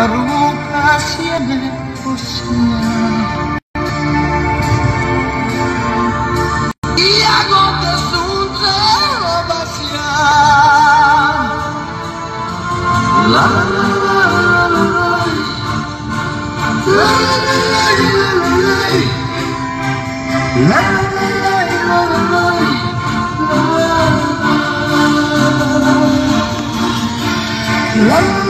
arrugas y en el océano. Y agotas un trago vaciar. La la la la la la la la la la